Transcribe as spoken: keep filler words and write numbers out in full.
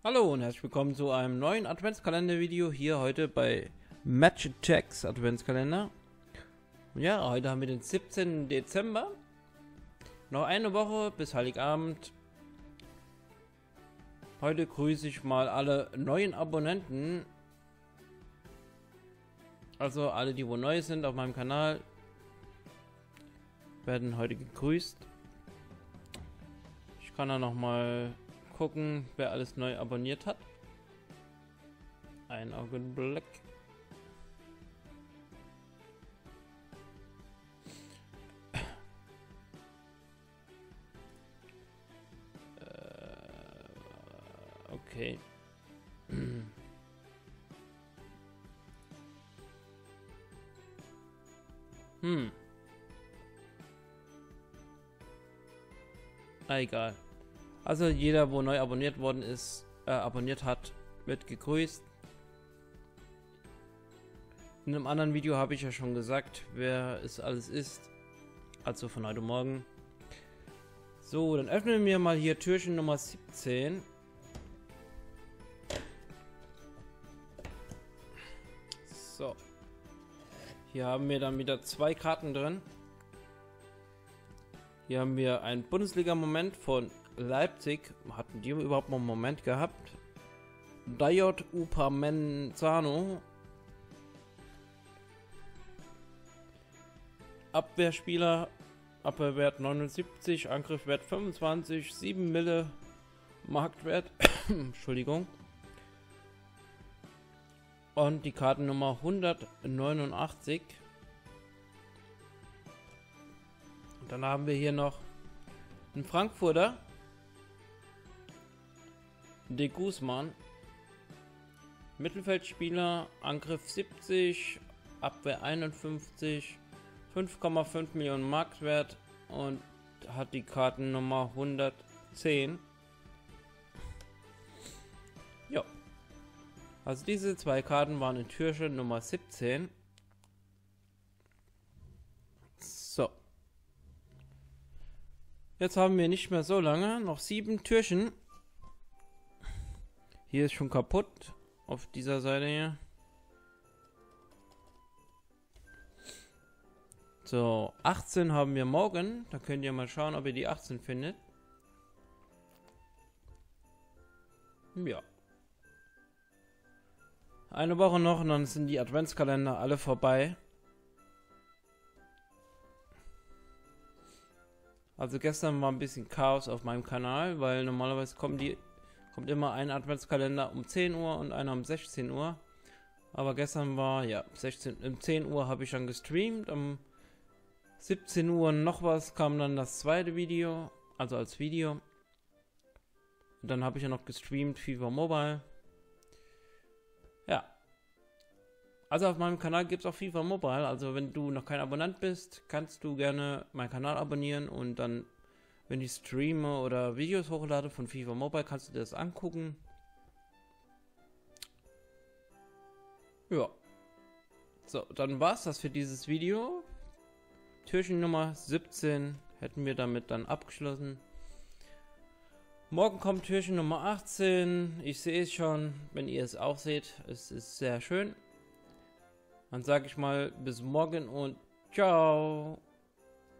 Hallo und herzlich willkommen zu einem neuen Adventskalender-Video hier heute bei Magitex Adventskalender. Und ja, heute haben wir den siebzehnten Dezember. Noch eine Woche bis Heiligabend. Heute grüße ich mal alle neuen Abonnenten. Also alle, die wo neu sind auf meinem Kanal, werden heute gegrüßt. Ich kann da noch mal gucken, wer alles neu abonniert hat. Ein Augenblick. Äh, okay. Hm. Ah, egal. Also jeder, wo neu abonniert worden ist, äh, abonniert hat, wird gegrüßt. In einem anderen Video habe ich ja schon gesagt, wer es alles ist. Also von heute Morgen. So, dann öffnen wir mal hier Türchen Nummer siebzehn. So. Hier haben wir dann wieder zwei Karten drin. Hier haben wir einen Bundesliga-Moment von Leipzig. Hatten die überhaupt mal einen Moment gehabt? Dayot Upamecano. Abwehrspieler. Abwehrwert neunundsiebzig, Angriffswert fünfundzwanzig, sieben Mille, Marktwert. Entschuldigung. Und die Kartennummer hundertneunundachtzig. Und dann haben wir hier noch einen Frankfurter. De Guzman. Mittelfeldspieler, Angriff siebzig, Abwehr einundfünfzig, fünf Komma fünf Millionen Marktwert und hat die Kartennummer hundertzehn. Ja. Also diese zwei Karten waren in Türchen Nummer siebzehn. So. Jetzt haben wir nicht mehr so lange, noch sieben Türchen. Hier ist schon kaputt, auf dieser Seite hier. So, achtzehn haben wir morgen. Da könnt ihr mal schauen, ob ihr die achtzehn findet. Ja. Eine Woche noch und dann sind die Adventskalender alle vorbei. Also gestern war ein bisschen Chaos auf meinem Kanal, weil normalerweise kommen die, kommt immer ein Adventskalender um zehn Uhr und einer um sechzehn Uhr. Aber gestern war, ja, sechzehn, um zehn Uhr habe ich dann gestreamt. Um siebzehn Uhr noch was kam dann das zweite Video, also als Video. Und dann habe ich ja noch gestreamt FIFA Mobile. Ja. Also auf meinem Kanal gibt es auch FIFA Mobile. Also wenn du noch kein Abonnent bist, kannst du gerne meinen Kanal abonnieren. Und dann, wenn ich streame oder Videos hochlade von FIFA Mobile, kannst du dir das angucken. Ja. So, dann war's das für dieses Video. Türchen Nummer siebzehn hätten wir damit dann abgeschlossen. Morgen kommt Türchen Nummer achtzehn. Ich sehe es schon, wenn ihr es auch seht. Es ist sehr schön. Dann sage ich mal bis morgen und ciao.